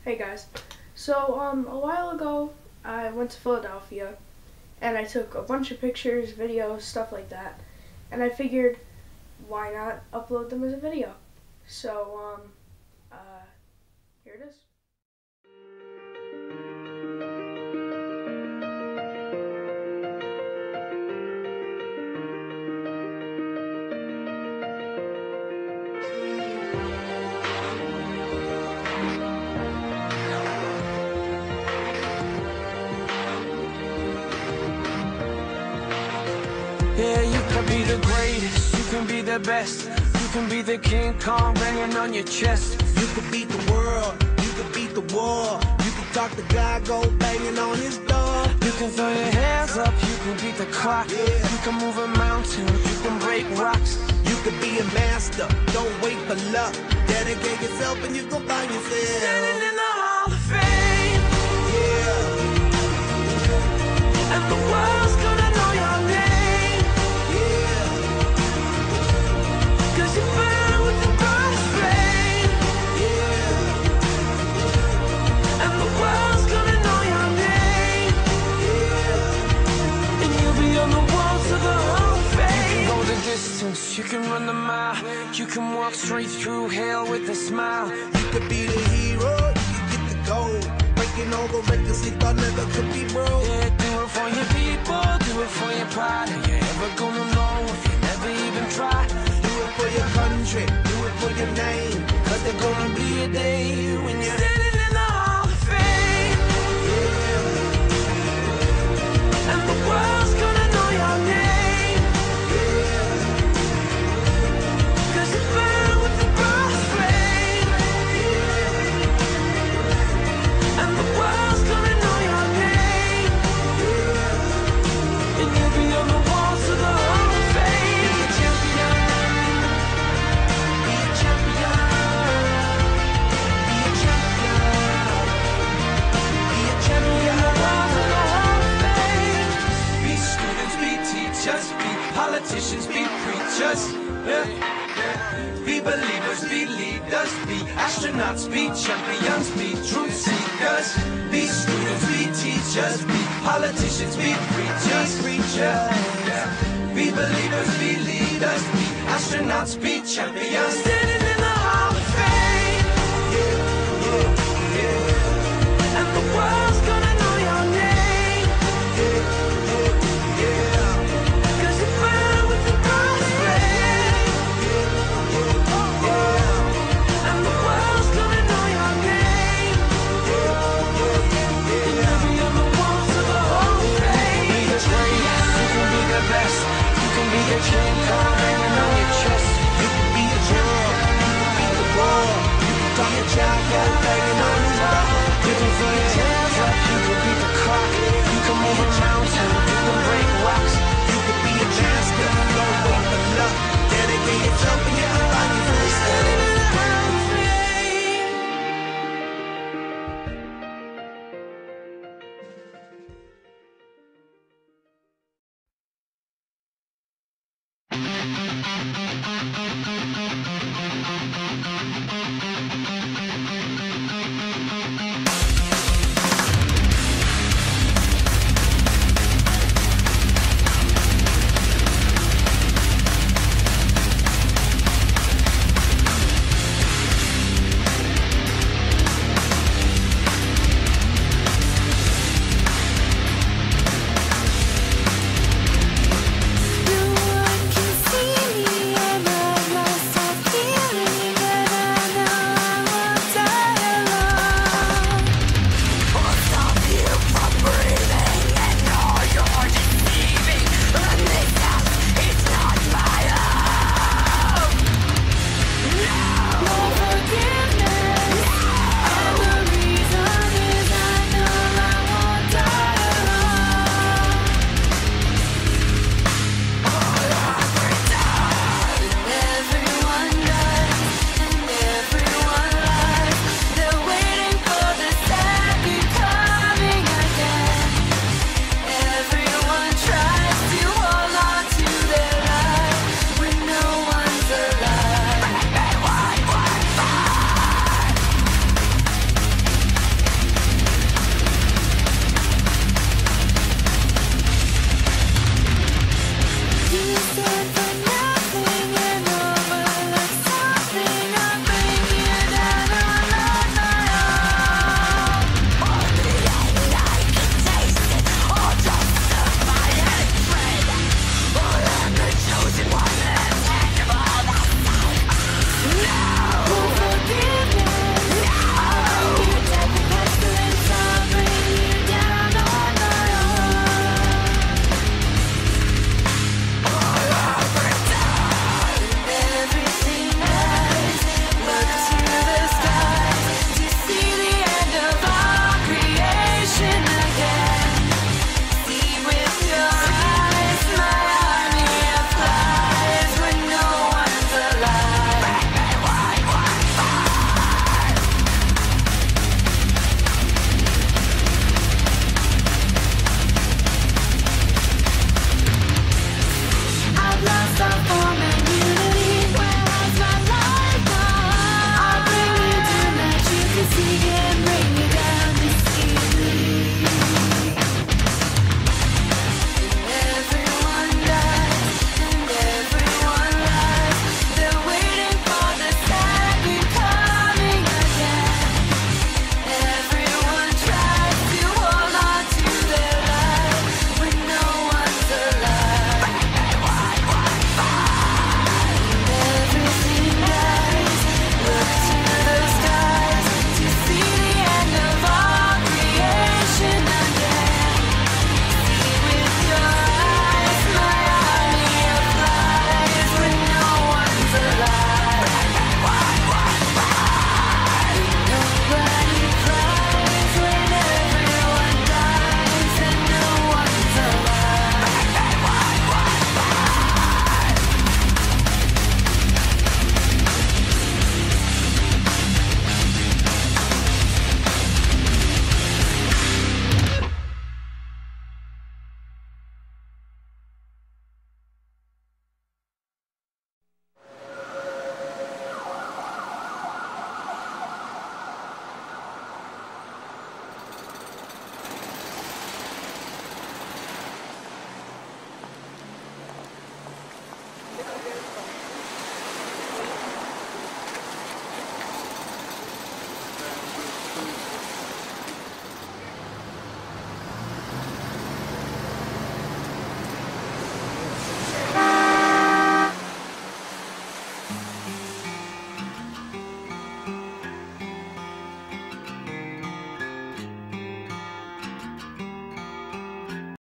Hey guys. So a while ago I went to Philadelphia and I took a bunch of pictures, videos, stuff like that. And I figured why not upload them as a video? So here it is. Yeah, you can be the greatest, you can be the best, you can be the King Kong banging on your chest. You could beat the world, you could beat the war. You can talk to God, go banging on his door. You can throw your hands up, you can beat the clock. Yeah. You can move a mountain, you can break rocks. You could be a master, don't wait for luck. Dedicate yourself and you gon' find yourself. Standing in the Hall of Fame, Yeah, and the world's gonna know your name, yeah, 'cause you burn with the brightest flame, yeah, and the world's gonna know your name, yeah. and you'll be on the walls of the Hall of Fame. You can go the distance, you can run the mile, you can walk straight through hell with a smile. You could be the hero, you could get the gold. Breaking all the records you thought never could be broke. Yeah, do it for your people, do it for your pride. Are you ever gonna know if you never even try? Do it for your country, do it for your name. 'Cause there's gonna be a day when you're Standing in the Hall of Fame, and the world's gonna know your name, 'cause you burn with the brightest flame, and the world's gonna know your name, and you'll be on the walls of the Hall of Fame. Be a champion, be a champion, be a champion, be a champion. The walls of the Hall of Fame. Be students, be teachers, be politicians, be preachers. Yeah. Be believers, be leaders, be astronauts, be champions, be truth seekers. Be students, be teachers, be politicians, be preachers. Yeah. Be believers, be leaders, be astronauts, be champions. Standing in the Hall of Fame, and the world's gonna know your name, 'cause you burn with the brightest flame, and the world's gonna know your name, and you'll be on the walls of the Hall of Fame. You can be the greatest, you can be the best, you can be the King Kong hanging on your chest. You can be the hero, you can be the war. You can talk your child,